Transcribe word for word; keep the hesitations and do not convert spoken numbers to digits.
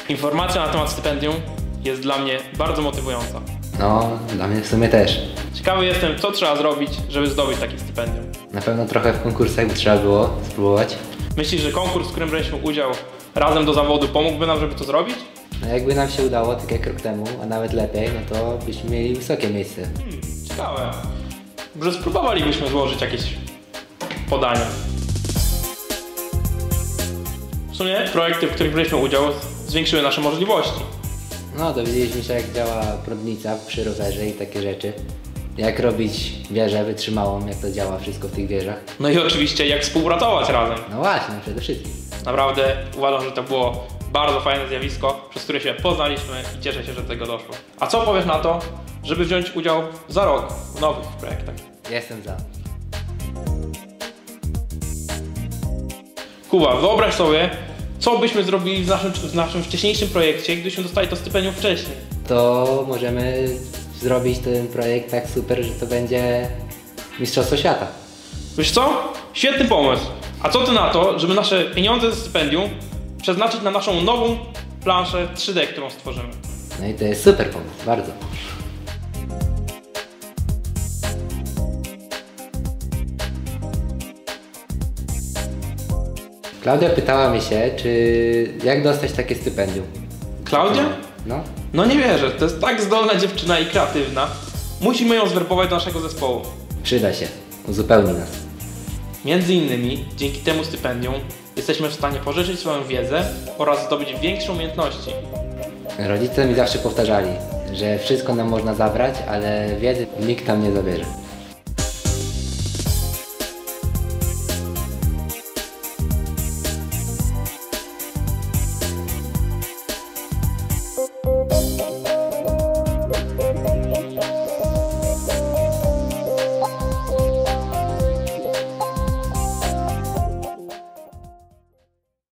Informacja na temat stypendium jest dla mnie bardzo motywująca. No, dla mnie w sumie też. Ciekawy jestem, co trzeba zrobić, żeby zdobyć takie stypendium. Na pewno trochę w konkursach by trzeba było spróbować. Myślisz, że konkurs, w którym braliśmy udział razem do zawodu, pomógłby nam, żeby to zrobić? No jakby nam się udało, tak jak rok temu, a nawet lepiej, no to byśmy mieli wysokie miejsce. Hmm, ciekawe. Może spróbowalibyśmy złożyć jakieś podania. W sumie projekty, w których braliśmy udział, zwiększyły nasze możliwości. No, dowiedzieliśmy się, jak działa prądnica przy rowerze i takie rzeczy. Jak robić wieżę wytrzymałą, jak to działa wszystko w tych wieżach. No i oczywiście, jak współpracować razem. No właśnie, przede wszystkim. Naprawdę uważam, że to było bardzo fajne zjawisko, przez które się poznaliśmy i cieszę się, że do tego doszło. A co powiesz na to, żeby wziąć udział za rok w nowych projektach? Jestem za. Kuba, wyobraź sobie, co byśmy zrobili w naszym, w naszym wcześniejszym projekcie, gdybyśmy dostali to stypendium wcześniej. To możemy zrobić ten projekt tak super, że to będzie Mistrzostwo Świata. Wiesz co? Świetny pomysł. A co ty na to, żeby nasze pieniądze ze stypendium przeznaczyć na naszą nową planszę trzy D, którą stworzymy? No i to jest super pomysł, bardzo. Klaudia pytała mnie się, czy jak dostać takie stypendium. Klaudia? No. No nie wierzę, to jest tak zdolna dziewczyna i kreatywna. Musimy ją zwerbować do naszego zespołu. Przyda się, uzupełni nas. Między innymi dzięki temu stypendium jesteśmy w stanie pożyczyć swoją wiedzę oraz zdobyć większe umiejętności. Rodzice mi zawsze powtarzali, że wszystko nam można zabrać, ale wiedzy nikt tam nie zabierze.